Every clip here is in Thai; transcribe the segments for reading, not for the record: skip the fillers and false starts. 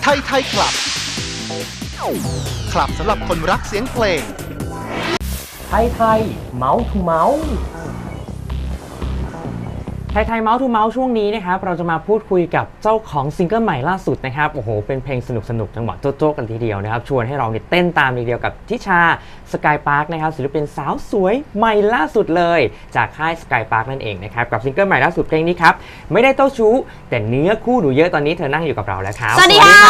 ไทยคลับสำหรับคนรักเสียงเพลงไทยเมาส์ทูเมาส์ไทยเมาส์ทูเมาส์ช่วงนี้นะครับเราจะมาพูดคุยกับเจ้าของซิงเกิลใหม่ล่าสุดนะครับโอ้โหเป็นเพลงสนุกจังหวะโจ๊กกันทีเดียวนะครับชวนให้เราเต้นตามทีเดียวกับทิชาสกายพาร์คนะครับศิลปินสาวสวยใหม่ล่าสุดเลยจากค่ายสกายพาร์คนั่นเองนะครับกับซิงเกิลใหม่ล่าสุดเพลงนี้ครับไม่ได้เต้าชู้แต่เนื้อคู่หนูเยอะตอนนี้เธอนั่งอยู่กับเราแล้วครับสวัสดีค่ะ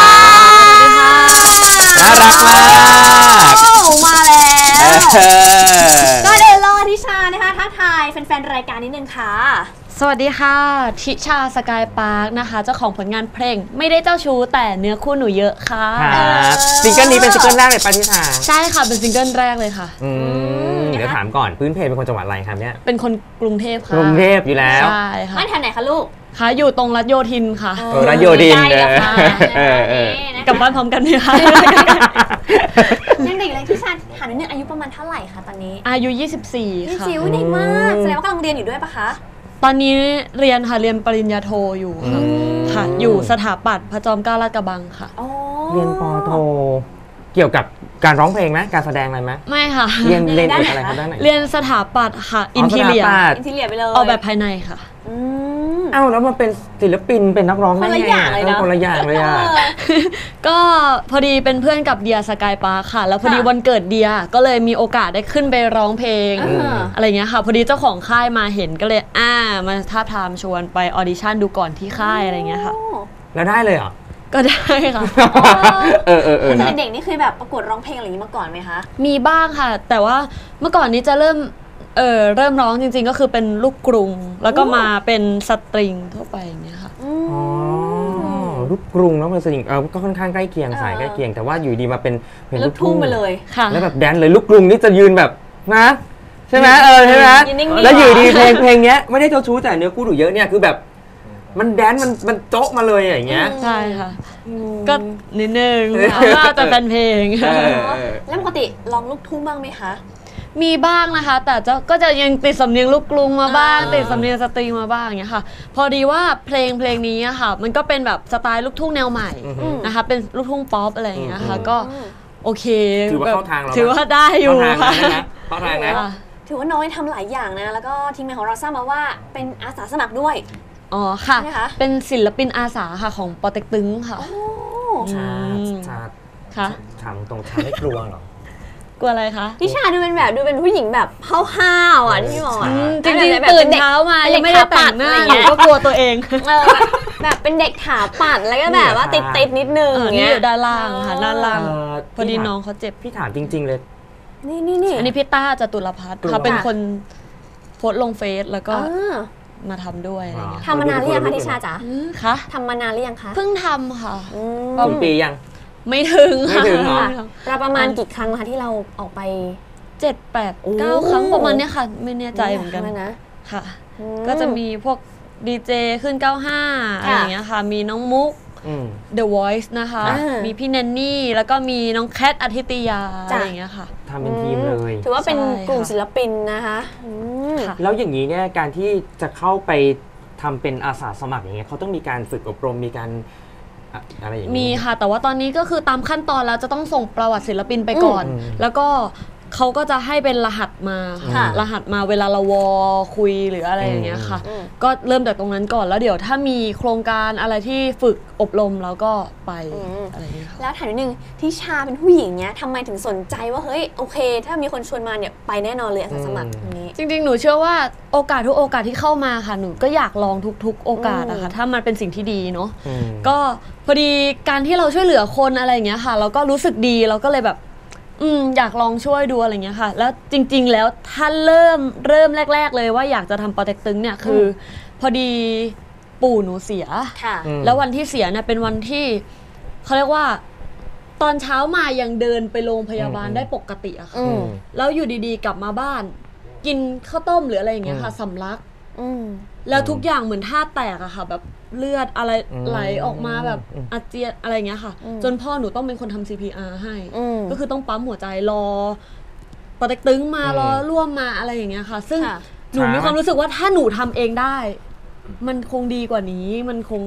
น่ารักมากมาแล้วก็เดินรอทิชานะคะทักทายแฟนๆรายการนิดนึงค่ะสวัสดีค่ะทิชาสกายพาร์คนะคะเจ้าของผลงานเพลงไม่ได้เจ้าชู้แต่เนื้อคู่หนูเยอะค่ะซิงเกิลนี้เป็นซิงเกิลแรกเลยป่ะทิชาใช่ค่ะเป็นซิงเกิลแรกเลยค่ะเดี๋ยวถามก่อนพื้นเพเป็นคนจังหวัดอะไรครับเนี่ยเป็นคนกรุงเทพค่ะกรุงเทพอยู่แล้วใช่ค่ะบ้านแถวไหนคะลูกค่ะอยู่ตรงรัชโยธินค่ะรัชโยธินกลับบ้านพร้อมกันไหมคะยังเด็กเลยทิชาถามนิดนึงอายุประมาณเท่าไหร่คะตอนนี้อายุ24ค่ะเด็กมากแสดงว่ากำลังเรียนอยู่ด้วยปะคะตอนนี้เรียนค่ะเรียนปริญญาโทอยู่ค่ะอยู่สถาปัตย์พระจอมเกล้าลาดกระบังค่ะเรียนป.โทเกี่ยวกับการร้องเพลงไหมการแสดงอะไรไหมไม่ค่ะเรียนอะไรครับด้านไหนเรียนสถาปัตย์ค่ะอินทีเรียไปเลยออกแบบภายในค่ะแล้วมาเป็นศิลปินเป็นนักร้องได้ไงคนละอย่างเลยอ่ะก็พอดีเป็นเพื่อนกับเดียสกายพาร์คค่ะแล้วพอดีวันเกิดเดียก็เลยมีโอกาสได้ขึ้นไปร้องเพลงอะไรเงี้ยค่ะพอดีเจ้าของค่ายมาเห็นก็เลยมาท้าทามชวนไปออดิชั่นดูก่อนที่ค่ายอะไรเงี้ยค่ะแล้วได้เลยเหรอก็ได้ค่ะเป็นเด็กนี่เคยแบบประกวดร้องเพลงอะไรอย่างนี้มาก่อนไหมคะมีบ้างค่ะแต่ว่าเมื่อก่อนนี้จะเริ่มร้องจริงๆก็คือเป็นลูกกรุงแล้วก็มาเป็นสตริงทั่วไปอย่างเงี้ยค่ะลูกกรุงแล้วเป็นสตริงก็ค่อนข้างใกล้เคียงสายใกล้เคียงแต่ว่าอยู่ดีมาเป็นลูกทุ่งไปเลยค่ะแล้วแบบแดนเลยลูกกรุงนี่จะยืนแบบนะใช่ไหมใช่ไหมแล้วอยู่ดีเพลงเนี้ยไม่ได้เจ้าชู้แต่เนื้อคู่หนูเยอะเนี่ยคือแบบมันแดนมันโจ๊กมาเลยอย่างเงี้ยใช่ค่ะก็นิดนึงว่าจะเป็นเพลงแล้วปกติร้องลูกทุ่งบ้างไหมคะมีบ้างนะคะแต่ก็จะยังติดสำเนียงลูกกรุงมาบ้างติดสำเนียงสตริงมาบ้างอย่างเงี้ยค่ะพอดีว่าเพลงนี้ค่ะมันก็เป็นแบบสไตล์ลูกทุ่งแนวใหม่นะคะเป็นลูกทุ่งป๊อปอะไรอย่างเงี้ยค่ะก็โอเคถือว่าเข้าทางเราถือว่าได้อยู่ค่ะเข้าทางนะถือว่าน้องทำหลายอย่างนะแล้วก็ทีมงานของเราทราบมาว่าเป็นอาสาสมัครด้วยอ๋อค่ะเป็นศิลปินอาสาค่ะของปอเต็กตึงค่ะค่ะถามตรงชาไม่กลัวหรอกลัวอะไรคะทิชาดูเป็นผู้หญิงแบบห้าวๆที่บอกจริงๆตื่นเช้ามายังไม่ได้แต่งหน้าหนูก็กลัวตัวเองแบบเป็นเด็กขาปัดแล้วก็แบบว่าติดนิดนึงนี่อยู่ด้านล่างค่ะด้านล่างพอดีน้องเขาเจ็บพี่ถามจริงๆเลยนี่อันนี้พี่ต้าจตุรพัฒน์เขาเป็นคนโพสลงเฟซแล้วก็มาทำด้วยอะไรเงี้ยทำมานานหรือยังคะทิชาจ๋าคะทำมานานหรือยังคะเพิ่งทำค่ะกี่ปียังไม่ถึงค่ะเราประมาณกี่ครั้งคะที่เราออกไป 7, 8, 9 ครั้งประมาณนี้ค่ะไม่แน่ใจเหมือนกันนะค่ะก็จะมีพวกดีเจขึ้น95อะไรอย่างเงี้ยค่ะมีน้องมุกThe Voice นะคะมีพี่แนนนี่แล้วก็มีน้องแคทอาทิตยาอะไรอย่างเงี้ยค่ะทำเป็นทีมเลยถือว่าเป็นกลุ่มศิลปินนะคะแล้วอย่างนี้เนี่ยการที่จะเข้าไปทำเป็นอาสาสมัครอย่างเงี้ยเขาต้องมีการฝึกอบรมมีการอะไรอย่างนี้มีค่ะแต่ว่าตอนนี้ก็คือตามขั้นตอนแล้วจะต้องส่งประวัติศิลปินไปก่อนแล้วก็เขาก็จะให้เป็นรหัสมารหัสมาเวลาเราคุยหรืออะไรอย่างเงี้ยค่ะก็เริ่มจากตรงนั้นก่อนแล้วเดี๋ยวถ้ามีโครงการอะไรที่ฝึกอบรมแล้วก็ไปอะไรอย่างเงี้ยแล้วถามนิดนึงทิชาเป็นผู้หญิงเนี้ยทำไมถึงสนใจว่าเฮ้ยโอเคถ้ามีคนชวนมาเนี่ยไปแน่นอนเลยอาสาสมัครนี้จริงๆหนูเชื่อว่าโอกาสทุกโอกาสที่เข้ามาค่ะหนูก็อยากลองทุกโอกาสนะคะถ้ามันเป็นสิ่งที่ดีเนาะก็พอดีการที่เราช่วยเหลือคนอะไรอย่างเงี้ยค่ะเราก็รู้สึกดีเราก็เลยแบบอยากลองช่วยดูอะไรเงี้ยค่ะแล้วจริงๆแล้วถ้าเริ่มแรกๆเลยว่าอยากจะทำปอเต็กตึงเนี่ยคือพอดีปู่หนูเสียแล้ววันที่เสียเนี่ยเป็นวันที่เขาเรียกว่าตอนเช้ามายังเดินไปโรงพยาบาลได้ปกติอะค่ะแล้วอยู่ดีๆกลับมาบ้านกินข้าวต้มหรืออะไรอย่างเงี้ยค่ะสำลักแล้วทุกอย่างเหมือนท่าแตกอะค่ะแบบเลือดอะไรไหลออกมาแบบอาเจียนอะไรเงี้ยค่ะจนพ่อหนูต้องเป็นคนทำ CPR ให้ก็คือต้องปั๊มหัวใจรอปอเต็กตึงมารอร่วมมาอะไรอย่างเงี้ยค่ะซึ่งหนูมีความรู้สึกว่าถ้าหนูทำเองได้มันคงดีกว่านี้มันคง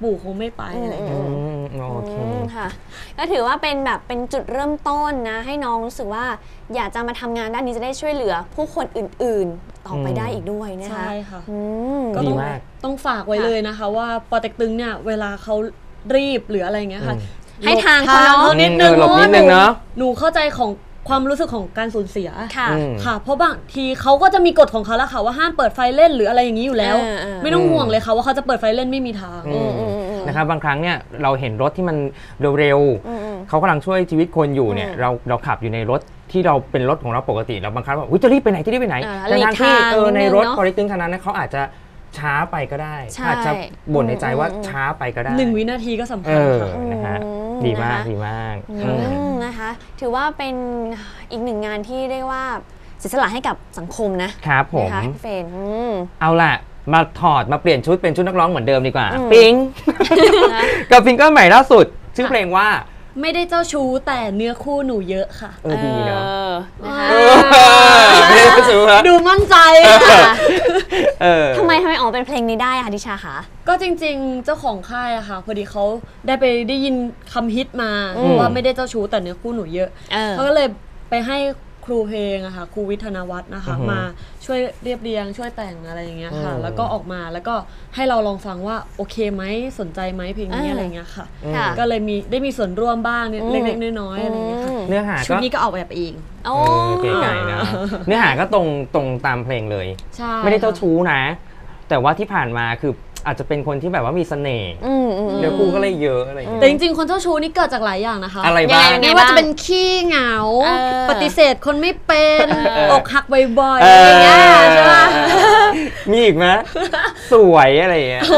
ปู่คงไม่ไปอะไรอย่างเงี้ยโอเคค่ะก็ถือว่าเป็นแบบเป็นจุดเริ่มต้นนะให้น้องรู้สึกว่าอยากจะมาทำงานด้านนี้จะได้ช่วยเหลือผู้คนอื่นๆต่อไปได้อีกด้วยนะคะใช่ค่ะอืมก็ดีต้องมากต้องฝากไว้เลยนะคะว่าปอเต็กตึงเนี่ยเวลาเขารีบหรืออะไรอย่างเงี้ยค่ะให้ทางเขาเนอะนิดนึงหลบนิดนึงเนาะหนูเข้าใจของความรู้สึกของการสูญเสียค่ะค่ะ เพราะบางทีเขาก็จะมีกฎของเขาแล้วค่ะว่าห้ามเปิดไฟเล่นหรืออะไรอย่างนี้อยู่แล้ว ไม่ต้องห่วงเลยค่ะว่าเขาจะเปิดไฟเล่นไม่มีทางนะครับบางครั้งเนี่ยเราเห็นรถที่มันเร็วๆเขากำลังช่วยชีวิตคนอยู่เนี่ยเราขับอยู่ในรถที่เราเป็นรถของเราปกติเราบางครั้งแบบจะรีบไปไหนจะรีบไปไหนแต่ทางที่ในรถพอลิตึงทางนั้นเขาอาจจะช้าไปก็ได้อาจจะบ่นในใจว่าช้าไปก็ได้ 1 วินาทีก็สำคัญค่ะนะฮะดีมากดีมากนะคะถือว่าเป็นอีกหนึ่งงานที่เรียกว่าเสียสละให้กับสังคมนะครับผมนะคะพี่เฟรนเอาล่ะมาถอดมาเปลี่ยนชุดเป็นชุดนักร้องเหมือนเดิมดีกว่าปิ๊งกับซิงเกิลใหม่ล่าสุดชื่อเพลงว่าไม่ได้เจ้าชู้แต่เนื้อคู่หนูเยอะค่ะดีเนาะนะคะไม่ได้เจ้าชู้ฮะดูมั่นใจทำไมออกเป็นเพลงนี้ได้คะดิชาคะก็จริงๆเจ้าของค่ายอะค่ะพอดีเขาได้ยินคำฮิตมาว่าไม่ได้เจ้าชู้แต่เนื้อคู่หนูเยอะเขาก็เลยไปให้ครูเพลงอะค่ะครูวิทนวัฒน์นะคะมาช่วยเรียบเรียงช่วยแต่งอะไรอย่างเงี้ยค่ะแล้วก็ออกมาแล้วก็ให้เราลองฟังว่าโอเคไหมสนใจไหมเพลงนี้อะไรเงี้ยค่ะก็เลยได้มีส่วนร่วมบ้างเล็กๆน้อยๆอะไรเงี้ยค่ะเนื้อหาชุดก็นี้ก็ออกแบบเองเก๋ไก่นะเนื้อหาก็ตรงตามเพลงเลยใช่ไม่ได้เจ้าชู้นะ แต่ว่าที่ผ่านมาคืออาจจะเป็นคนที่แบบว่ามีเสน่ห์เนื้อคู่ก็เลยเยอะอะไรอย่างเงี้ยแต่จริงๆคนเจ้าชู้นี่เกิดจากหลายอย่างนะคะอะไรบ้างไม่ว่าจะเป็นขี้เหงาปฏิเสธคนไม่เป็นอกหักบ่อยๆเออะไรอเงี้ยใช่ปะมีอีกไหมสวยอะไรอย่างเงี้ย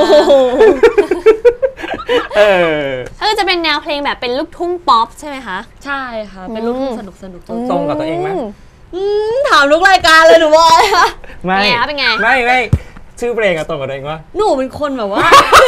จะเป็นแนวเพลงแบบเป็นลูกทุ่งป๊อปใช่ไหมคะใช่ค่ะ เป็นลูกทุ่งสนุกๆตรงกับตัวเองไหมถามทุกรายการเลยหนูบอกเลยค่ะไม่เป็นไงไม่ชื่อเพลงอะตรงกับตัวเองวะหนูเป็นคนแบบว่า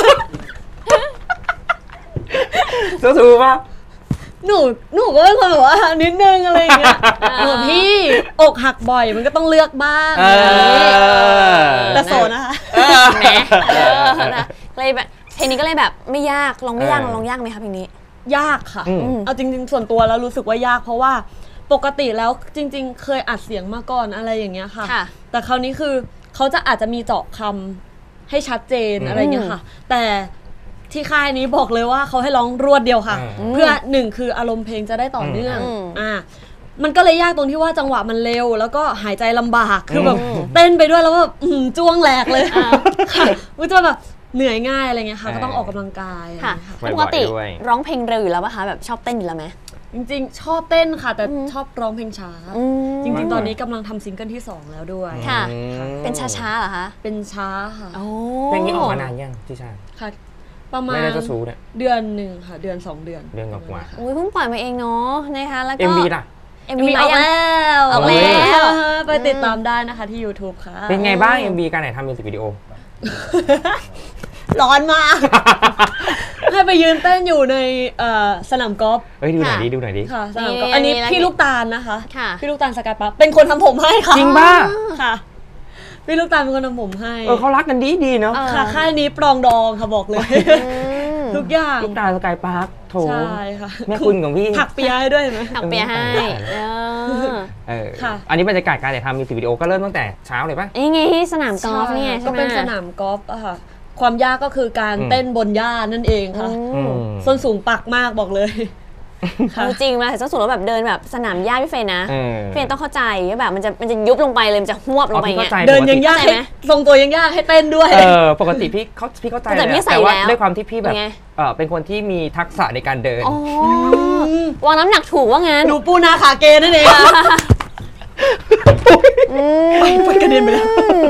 เจ้าชู้ปะหนูก็เป็นคนแบบว่านิดนึงอะไรอย่างเงี้ยพี่อกหักบ่อยมันก็ต้องเลือกบ้างแต่โสดนะคะแหมเลยแบบเพลงนี้ก็เลยแบบไม่ยากลองไม่ยากลองยากไหมคะเพลงนี้ยากค่ะเอาจริงๆส่วนตัวแล้วรู้สึกว่ายากเพราะว่าปกติแล้วจริงๆเคยอัดเสียงมาก่อนอะไรอย่างเงี้ยค่ะแต่คราวนี้คือเขาอาจจะมีเจาะคำให้ชัดเจนอะไรเงี้ยค่ะแต่ที่ค่ายนี้บอกเลยว่าเขาให้ร้องรวดเดียวค่ะเพื่อหนึ่งคืออารมณ์เพลงจะได้ต่อเนื่องมันก็เลยยากตรงที่ว่าจังหวะมันเร็วแล้วก็หายใจลำบากคือแบบเต้นไปด้วยแล้วแบบจ้วงแหลกเลยค่ะมันจะแบบเหนื่อยง่ายอะไรเงี้ยค่ะก็ต้องออกกำลังกายค่ะปกติร้องเพลงเร็วอยู่แล้วป่ะคะแบบชอบเต้นอยู่แล้วไหมจริงๆชอบเต้นค่ะแต่ชอบร้องเพลงช้าจริงๆตอนนี้กำลังทำซิงเกิลที่2แล้วด้วยค่ะเป็นช้าๆเหรอคะเป็นช้าค่ะเพลงนี้ออกมานานยังที่ชาค่ะประมาณไม่ได้เจ้าชู้เนี่ยเดือนหนึ่งค่ะเดือน2 เดือนกว่าอุ้ยเพิ่งปล่อยมาเองเนาะนะคะแล้วก็ MV ล่ะ MV ออกแล้วไปติดตามได้นะคะที่ YouTube ค่ะเป็นไงบ้าง MV การไหนทำมิวสิกวิดีโอร้อนมากให้ไปยืนเต้นอยู่ในสนามกอล์ฟดูหน่อยดิค่ะสนามกอล์ฟอันนี้พี่ลูกตาลนะคะพี่ลูกตาลสกายปั๊บเป็นคนทำผมให้ค่ะจริงป่ะค่ะพี่ลูกตาลเป็นคนทำผมให้เขารักกันดีเนาะค่ะค่ายนี้ปรองดองค่ะบอกเลยทุกอย่างลูกตาลสกายพาร์คโถใช่ค่ะแม่คุณของพี่ผักเปียให้ด้วยไหมผักเปียให้ค่ะอันนี้บรรยากาศการถ่ายทำมิวสิกวิดีโอก็เริ่มตั้งแต่เช้าเลยป่ะนี่ไงที่สนามกอล์ฟนี่ไงก็เป็นสนามกอล์ฟอะค่ะความยากก็คือการเต้นบนหญ้านั่นเองค่ะส้นสูงปักมากบอกเลยจริงมาส้นสูงแล้วแบบเดินแบบสนามหญ้าพี่เฟยนะพี่เฟยต้องเข้าใจว่าแบบมันจะยุบลงไปเลยมันจะหวบลงไปเงี้ยเดินยังยากไหมทรงตัวยังยากให้เต้นด้วยปกติพี่เข้าใจแต่ว่าด้วยความที่พี่แบบเป็นคนที่มีทักษะในการเดินวางน้ำหนักถูกว่างั้นหนูปูนาขาเกนั่นเองไปกระเด็นไปแล้ว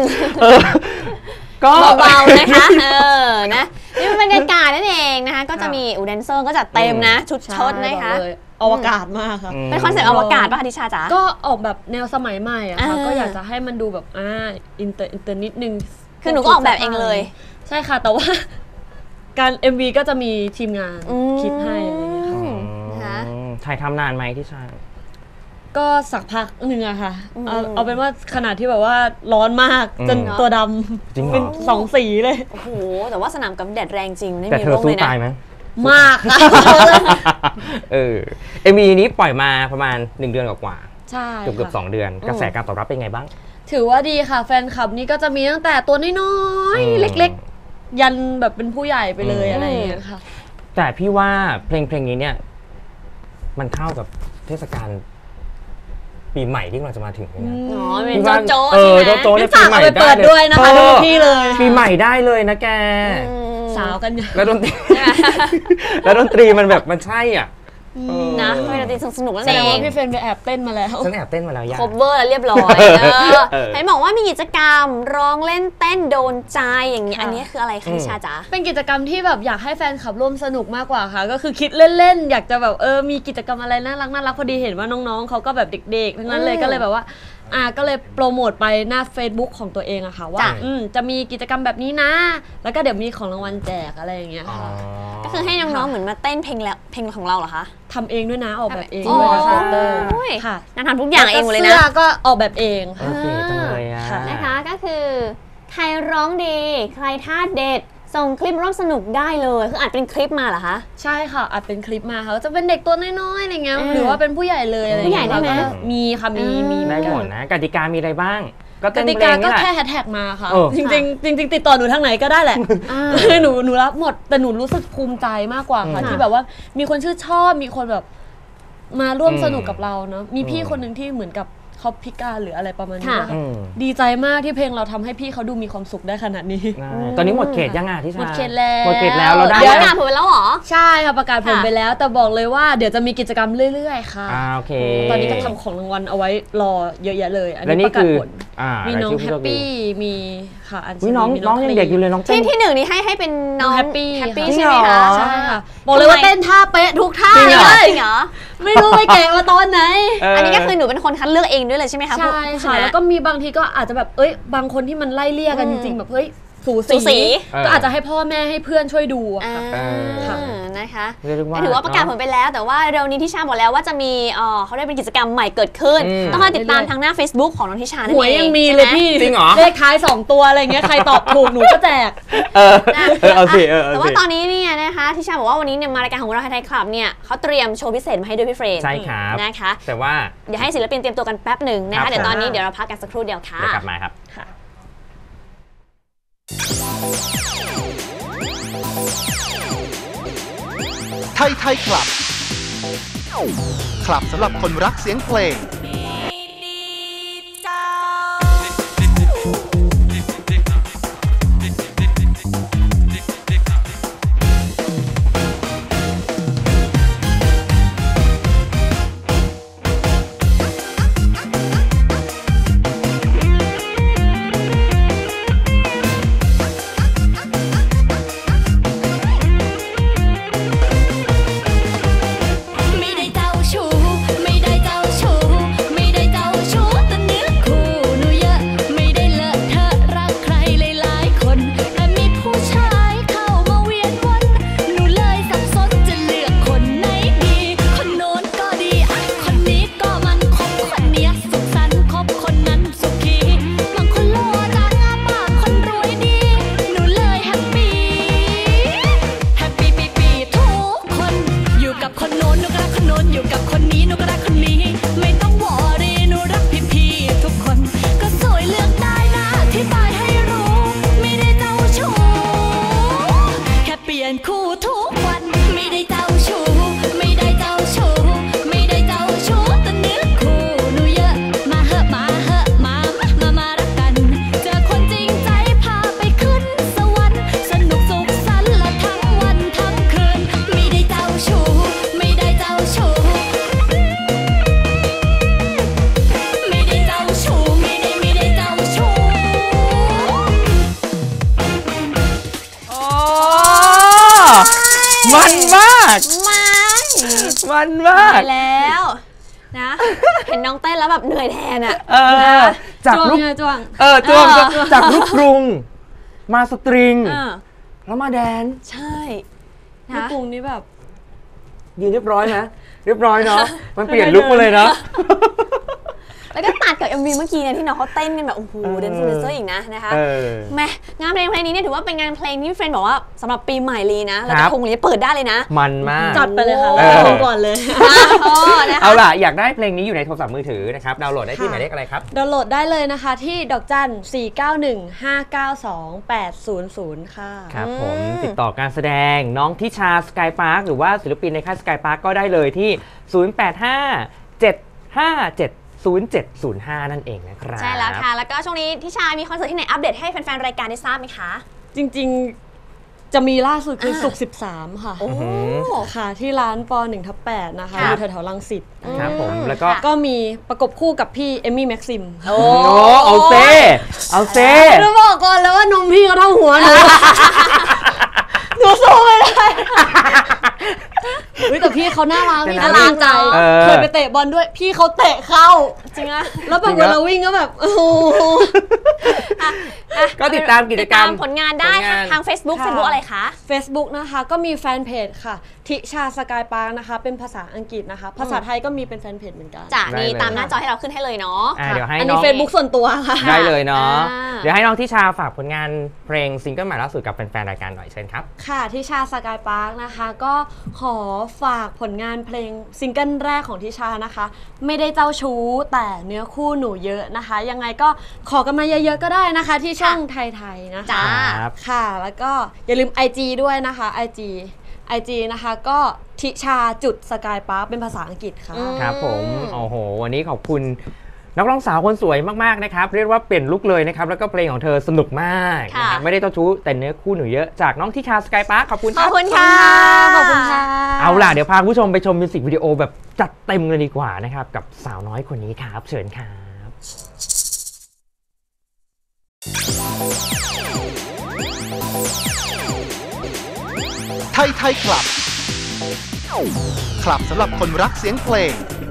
ก็เบาๆนะคะนะนี่เป็นบรรยากาศนั่นเองนะคะก็จะมีแดนเซอร์ก็จัดเต็มนะชุดชดนะคะอวกาศมากค่ะเป็นคอนเซ็ปต์อวกาศป่ะคะทิชาจ๋าก็ออกแบบแนวสมัยใหม่อะค่ะก็อยากจะให้มันดูแบบอินเตอร์นิดนึงคือหนูก็ออกแบบเองเลยใช่ค่ะแต่ว่าการ MV ก็จะมีทีมงานคิดให้อะไรอย่างเงี้ยค่ะถ่ายทำนานไหมทิชาก็สักพักหนึ่งอะค่ะเอาเป็นว่าขนาดที่แบบว่าร้อนมากจนตัวดำเป็น2 สีเลยโอ้โหแต่ว่าสนามกับแดดแรงจริงไม่แต่มีเธอร่มสู้เลยนะตายไหมมากค่ะ MV นี้ปล่อยมาประมาณ1 เดือนกว่าใช่ๆเกือบ2 เดือนกระแสการตอบรับเป็นไงบ้างถือว่าดีค่ะแฟนคลับนี่ก็จะมีตั้งแต่ตัวน้อยๆเล็กๆยันแบบเป็นผู้ใหญ่ไปเลยอะไรอย่างเงี้ยค่ะแต่พี่ว่าเพลงนี้เนี่ยมันเข้ากับเทศกาลปีใหม่ที่เราจะมาถึงนะอ๋อเป็นโจ๊ะโจ๊ะเออใช่ไหมโจ๊ะเนี่ยฝากเอาไปเปิดด้วยนะคะทุกที่เลยปีใหม่ได้เลยนะแกสาวกันอยู่แล้วดนตรี แล้วดนตรีมันแบบมันใช่อ่ะนะเวลาตีสนุกๆนั่นแสดเองว่าง พี่เฟรนไปแอบเต้นมาแล้วฉันแอบเต้นมาแล้วย่าครบเวอร์แล้วเรียบร้อยเห็นบอกว่ามีกิจกรรมร้องเล่นเต้นโดนใจอย่างนี้ค่ะอันนี้คืออะไรคะนิชาจ๊ะเป็นกิจกรรมที่แบบอยากให้แฟนคลับร่วมสนุกมากกว่าค่ะ ก็คือคิดเล่นๆอยากจะแบบมีกิจกรรมอะไรน่ารักพอดีเห็นว่าน้องๆเขาก็แบบเด็กๆทั้งนั้นเลยก็เลยแบบว่าก็เลยโปรโมทไปหน้า Facebook ของตัวเองอะค่ะว่าจ้ะจะมีกิจกรรมแบบนี้นะ แล้วก็เดี๋ยวมีของรางวัลแจกอะไรอย่างเงี้ยค่ะก็คือให้น้องๆเหมือนมาเต้นเพลงของเราเหรอคะทำเองด้วยนะออกแบบเองโอ้ด้วยนะคะยค่ะนางทำทุกอย่างเองหมดเลยนะสื้อก็ออกแบบเองโอค่ะเคจังเลยอ่ะค่ะนะคะก็คือใครร้องดีใครท่าเด็ดส่งคลิปร่วมสนุกได้เลยคืออัดเป็นคลิปมาเหรอคะใช่ค่ะอัดเป็นคลิปมาค่ะจะเป็นเด็กตัวน้อยๆอะไรเงี้ยหรือว่าเป็นผู้ใหญ่เลยอะไรผู้ใหญ่ได้ไหมก็มีค่ะมีได้หมดนะกติกามีอะไรบ้าง ก็กเต้นติเพลกาง ก็นี่แหละแค่แฮชแท็กมาค่ะเออจริงๆติดต่อหนูทางไหนก็ได้แหละ หนูรับหมดแต่หนูรู้สึกภูมิใจมากกว่าค่ะที่แบบว่ามีคนชื่นชอบมีคนแบบมาร่วมสนุกกับเราเนาะมีพี่คนหนึ่งที่เหมือนกับเขาพิการหรืออะไรประมาณนี้ค่ะนะคะดีใจมากที่เพลงเราทำให้พี่เขาดูมีความสุขได้ขนาดนี้ตอนนี้หมดเขตยังอ่ะที่ชาหมดเขตแล้วหมดเขตแล้วเราได้เดี๋ยวยังงานผมไปแล้วเหรอใช่ค่ะประกาศผลค่ะไปแล้ว แต่บอกเลยว่าเดี๋ยวจะมีกิจกรรมเรื่อยๆค่ะโอเคตอนนี้ก็ทำของรางวัลเอาไว้รอเยอะแยะเลย อันและนี้นี่ประกาศคือผล มีรายน้องชื่แฮผู้ปโชคดีปี้มีค่ะอัญชอุ๊ยลีน้องมีน้องยังเด็กอยู่เลยน้องเต้นที่หนึ่งนี้ให้เป็นน้องแฮปปี้แฮปปี้จริงใช่ไหมเหรคะอใช่ค่ะบอกเลยว่าเต้นท่าเป๊ะทุกท่าจริงเหรอเลยจริงเหรอไม่รู้ไปแกะมาตอนไหนอันนี้ก็คือหนูเป็นคนคัดเลือกเองด้วยเลยใช่ไหมคะใช่ผู้ชค่ะนะแล้วก็มีบางทีก็อาจจะแบบบางคนที่มันไล่เลี่ยกันจริงๆแบบเฮ้ยสูสูสีก็อาจจะให้พ่อแม่ให้เพื่อนช่วยดูอะอ่าค่ะนะคะเรียกว่าถือว่าประกาศผลไปแล้ว แต่ว่าเร็วนี้ทิชาบอกแล้วว่าจะมีเขาได้เป็นกิจกรรมใหม่เกิดขึ้น ต้องคอยติดตามทางหน้า Facebook ของน้องทิชานั่นหวยเองยังมีใช่เลยไหพี่จริงเหรอเลขท้าย2ตัวอะไรเงี้ยใครตอบถูกหนูก็แจกเอาสิแต่ว่าตอนนี้เนี่ยนะคะทิชาบอกว่าวันนี้เนี่ยมารายการของเราไทยคลับเนี่ยเขาเตรียมโชว์พิเศษมาให้ด้วยพี่เฟรนใช่ครับนะคะแต่ว่าเดี๋ยวให้ศิลปินเตรียมตัวกันแป๊บหนึ่งนะครัคะบเดี๋ยวตอนนี้เดี๋ยวเราพักกันสักครู่เดียวค่ะเดี๋ยวกลับมาครับไทยคลับ คลับสำหรับคนรักเสียงเพลงไม่ได้เจ้าชู้ไม่ได้เจ้าชู้ไม่ได้เจ้าชู้แต่เนื้อคู่หนูเยอะไม่ได้เลอะเทอะรักใครหลายๆคนแต่มีผู้ชายเข้ามาเวียนวนหนูเลยสับสนจะเลือกคนไหนดีคนโน้นก็ดีคนนี้ก็มันคบคนเนี้ยสุขสันต์คบคนนั้นสุขีบางคนหล่อจังบางคนรวยดีหนูเลยแฮปปี้ปีทุกคนอยู่กับคนโน้นหนูก็รักคนโน้นอยู่กับคนนี้หนูก็รักคนนี้ไม่ต้องวอรี่หนูรักพี่ทุกคนก็สวยเลือกได้นะอธิบายให้รู้ไม่ได้เจ้าชู้แค่เปลี่ยนคู่ทุกวันไม่ได้เจ้าชู้ไม่ได้เจ้าชู้ไม่ได้เจ้าชู้แต่เนื้อคู่หนูเยอะมาเหอะมารักกันเจอคนจริงใจพาไปขึ้นสวรรค์สนุกสุขสันต์ละทั้งวันทั้งคืนไม่ได้เจ้าชู้ไม่ได้เจ้าชู้ไม่ได้เจ้าชู้ไม่ได้เจ้าชู้โอ้มันมาก มันมากไปแล้วนะ เห็นน้องเต้นแล้วแบบเหนื่อยแทนอ่ะจากจ้วงลูกไงจ้วงจ้วงจากลูกกรุง มาสตริงเออแล้วมาแดนใช่ลูกนะกรุงนี่แบบยืนเรียบร้อยนะเรียบร้อยเนาะมันเปลี่ยนลุคมาเลยเนาะแล้วก็ตัดกับ MV เมื่อกี้เนี่ยที่น้องเขาเต้นกันแบบโอ้โหเดนซ์เซอร์อีกนะนะคะแม่งานเพลงนี้เนี่ยถือว่าเป็นงานเพลงที่เฟรนบอกว่าสำหรับปีใหม่เลยนะแล้วก็คงนี้เปิดได้เลยนะมันมากจัดไปเลยค่ะลงก่อนเลยเอาล่ะอยากได้เพลงนี้อยู่ในโทรศัพท์มือถือนะครับดาวน์โหลดได้ที่หมายเลขอะไรครับดาวน์โหลดได้เลยนะคะที่ดอกจัน 491592800 ค่ะครับผมติดต่อการแสดงน้องทิชาสกายพาร์คหรือว่าศิลปินในค่ายสกายพาร์คก็ได้เลยที่ 0857570705 นั่นเองนะครับใช่แล้วค่ะแล้วก็ช่วงนี้ทิชามีคอนเสิร์ตที่ไหนอัปเดตให้แฟนๆรายการได้ทราบไหมคะจริงๆจะมีล่าสุดคือศุกร์13ค่ะค่ะที่ร้านป1/8นะคะอยู่แถวๆรังสิตครับผมแล้วก็มีประกบคู่กับพี่เอมมี่แม็กซิมโอ้เอาเซ่เราบอกก่อนแล้วว่านมพี่เขาเท่าหัวหนูสู้ไม่ได้แต่พี่เขาน่ารักพี่เขาจริงใจเคยไปเตะบอลด้วยพี่เขาเตะเข้าจริงอะแล้วแบบเวลาวิ่งก็แบบโอ้โหก็ติดตามกิจกรรมผลงานได้ทาง Facebook อะไรคะ Facebook นะคะก็มีแฟนเพจค่ะทิชาสกายพาร์คนะคะเป็นภาษาอังกฤษนะคะภาษาไทยก็มีเป็นแฟนเพจเหมือนกันจ้ะนี่ตามหน้าจอให้เราขึ้นให้เลยเนาะเดี๋ยวให้น้องอันนี้ Facebook ส่วนตัวค่ะได้เลยเนาะเดี๋ยวให้น้องทิชาฝากผลงานเพลงซิงเกิลใหม่ล่าสุดกับแฟนๆรายการหน่อยเชิญครับค่ะทิชาสกายพาร์คนะคะก็ขอฝากผลงานเพลงซิงเกิลแรกของทิชานะคะไม่ได้เจ้าชู้แต่เนื้อคู่หนูเยอะนะคะยังไงก็ขอกันมาเยอะๆก็ได้นะคะที่ช่องไทยๆนะคะค่ะแล้วก็อย่าลืม IG ด้วยนะคะ IG นะคะก็ทิชาจุดสกายพาร์คเป็นภาษาอังกฤษค่ะครับผมโอ้โหวันนี้ขอบคุณนักร้องสาวคนสวยมากๆนะครับเรียกว่าเปลี่ยนลุคเลยนะครับแล้วก็เพลงของเธอสนุกมากนะครับไม่ได้เจ้าชู้แต่เนื้อคู่หนูเยอะจากน้องทิชาสกายพาร์คขอบคุณขอบคุณค่ะขอบคุณค่ะเอาล่ะเดี๋ยวพาผู้ชมไปชมมิวสิกวิดีโอแบบจัดเต็มเลยดีกว่านะครับกับสาวน้อยคนนี้ครับเชิญครับไทยคลับคลับสำหรับคนรักเสียงเพลง